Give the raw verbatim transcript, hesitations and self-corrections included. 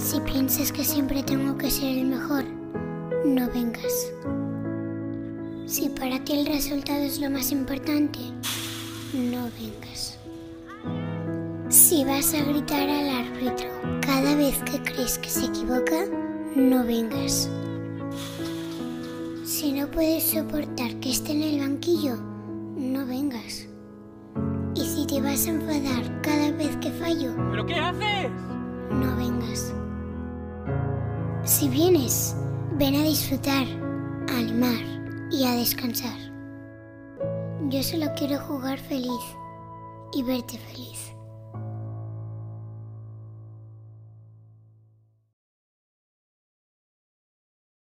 Si piensas que siempre tengo que ser el mejor, no vengas. Si para ti el resultado es lo más importante, no vengas. Si vas a gritar al árbitro cada vez que crees que se equivoca, no vengas. Si no puedes soportar que esté en el banquillo, no vengas. Y si te vas a enfadar cada vez que fallo, ¿pero qué haces? No vengas. Si vienes, ven a disfrutar, a animar y a descansar. Yo solo quiero jugar feliz y verte feliz.